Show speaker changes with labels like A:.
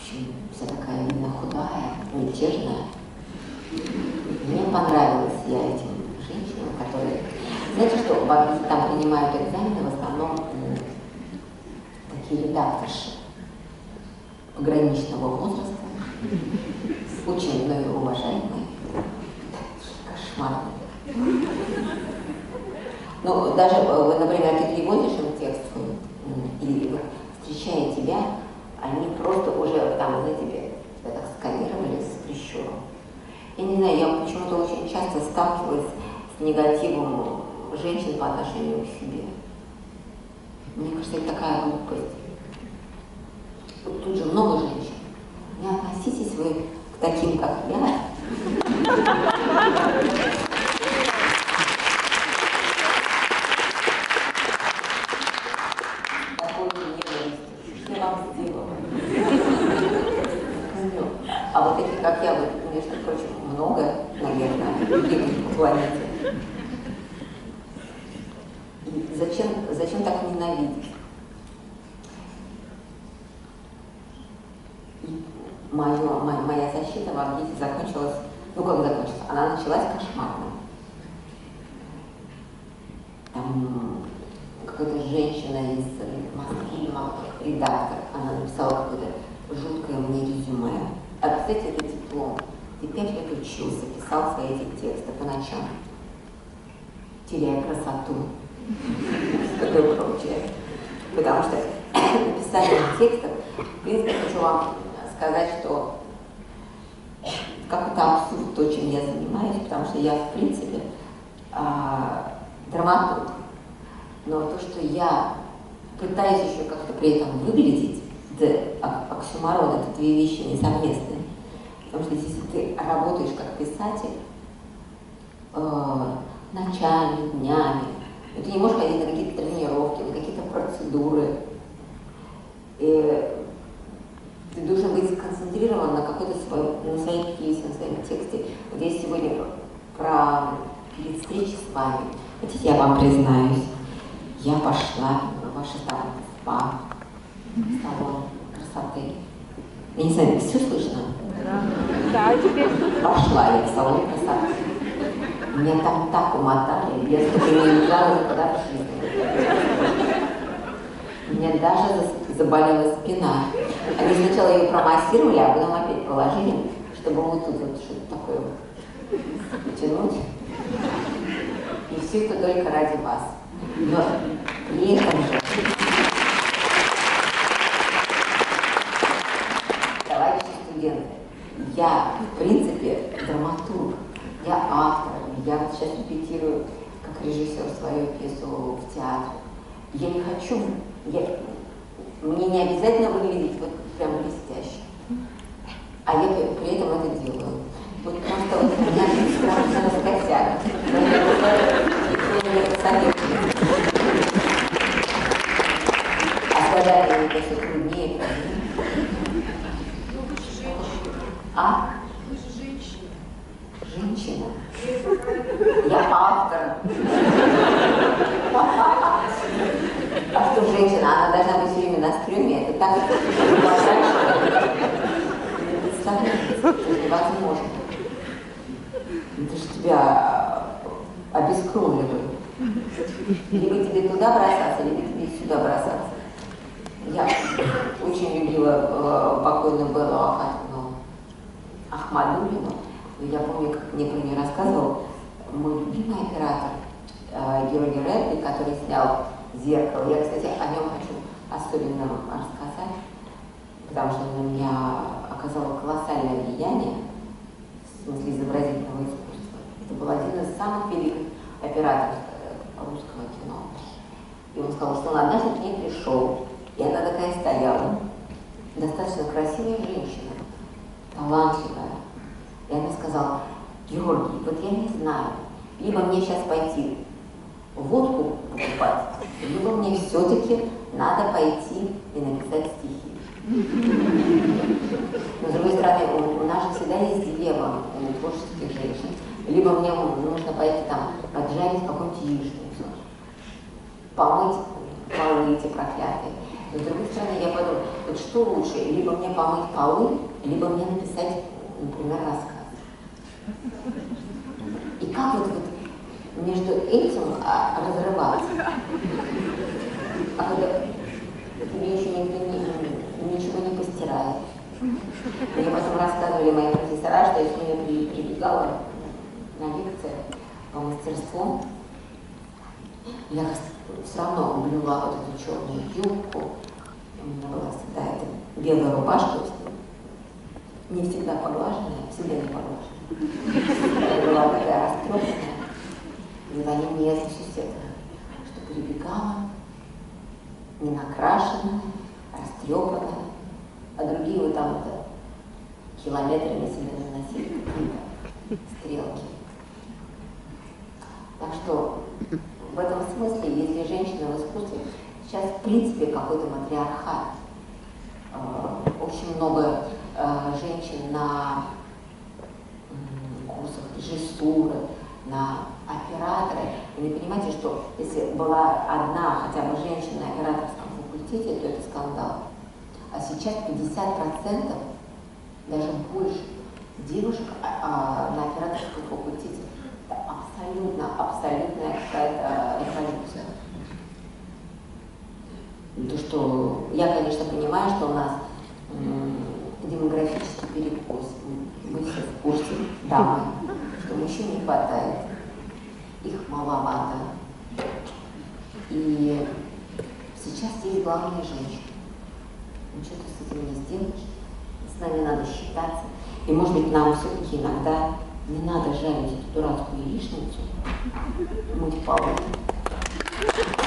A: общем, вся такая именно худая, мятежная. Мне понравилось я этим женщинам, которые... Знаете, что там принимают экзамены в основном такие редакторши пограничного возраста, очень мною уважаемые, кошмарные. Ну, даже, например, ты переводишь им текст, и встречая тебя, они просто уже там, знаете, так сканировали с прищуром. Я не знаю, я почему-то очень часто сталкиваюсь с негативом женщин по отношению к себе. Мне кажется, это такая глупость. Тут же много женщин. Не относитесь вы к таким, как я. Такой ненависть. Что я вам сделала? А вот таких, как я, между прочим, много, наверное, по планете. И зачем так ненавидеть? И моя защита в Авгите закончилась, ну как закончилась, она началась кошмарно. Там какая-то женщина из Мосфильма, редактор, она написала какое-то жуткое мне резюме. А, кстати, это диплом. Ты 5 лет учился, писал свои эти тексты по ночам, теряя красоту и такое прочее. Потому что написание текстов, в принципе, хочу вам сказать, что какой-то абсурд то, чем я занимаюсь, потому что я, в принципе, драматург. Но то, что я пытаюсь еще как-то при этом выглядеть, оксюморон, это две вещи несовместные. Потому что если ты работаешь как писатель ночами, днями, ты не можешь ходить на какие-то тренировки, на какие-то процедуры. И ты должен быть сконцентрирован на какой-то на своей пьесе, на своем тексте. Вот я сегодня перед встречей с вами, хотите, я вам признаюсь, я пошла в ваше там спа, салон красоты. Я не знаю, все слышно?
B: Да, теперь
A: пошла я в салон красоты. Меня там так умотали, я столько не лежала никуда в жизни. У меня даже заболела спина. Они сначала ее промассировали, а потом опять положили, чтобы вот тут вот что-то такое потянуть. И все это только ради вас. Но при этом же, товарищи студенты, я, в принципе, драматург, я автор, я вот сейчас репетирую как режиссер свою пьесу в театре. Я не хочу, мне не обязательно выглядеть вот прям блестяще, а я при этом это делаю. Вот просто вот у меня страшно раскосяк. А сказать это все труднее. А?
C: Вы же женщина.
A: Женщина? Я автор. А что женщина? Она должна быть все время на стреме. Это так представляете, это невозможно. Это же тебя обескровливает. Либо тебе туда бросаться, либо тебе сюда бросаться. Я очень любила покойную Беллу Ахмадуллину. Я помню, как мне про нее рассказывал мой любимый оператор Георгий Редли, который снял «Зеркало». Я, кстати, о нем хочу особенно рассказать, потому что он на меня оказал колоссальное влияние в смысле изобразительного искусства. Это был один из самых великих операторов русского кино. И он сказал, что он однажды к ней пришел, и она такая стояла, достаточно красивая женщина, талантливая. И она сказала: Георгий, вот я не знаю, либо мне сейчас пойти водку покупать, либо мне все-таки надо пойти и написать стихи. Но с другой стороны, у нас же всегда есть дилемма у творческих женщин. Либо мне нужно пойти там поджарить какую-нибудь яичницу, помыть полы эти проклятые, Но с другой стороны, я подумала, вот что лучше, либо мне помыть полы, либо мне написать, например, рассказ. И как вот между этим разрываться? А когда тебе еще никто ничего не постирает. Мне потом рассказывали мои профессора, что я с ними прибегала на лекции по мастерству. Я все равно блюла вот эту черную юбку. У меня была всегда эта белая рубашка, не всегда поглаженная, всегда не поглаженная. Я была такая растрепанная. И они мне это, что прибегала, не накрашенная, растрепанная, а другие вот там это километрами себе наносили какие-то стрелки. Так что в этом смысле, если женщина в искусстве, сейчас в принципе какой-то матриархат. Очень много женщин на курсах режиссуры, на операторы. И вы понимаете, что если была одна хотя бы женщина на операторском факультете, то это скандал. А сейчас 50%, даже больше девушек на операторском факультете. Это абсолютная какая-то революция. То, что я, конечно, понимаю, что у нас демографический перекос. Мы все в курсе, дамы, что мужчин не хватает, их маловато. И сейчас есть главные женщины. Ничего ты с этим не сделаешь, с нами надо считаться. И может быть нам все-таки иногда не надо жарить эту дурацкую яичницу, мыть полы.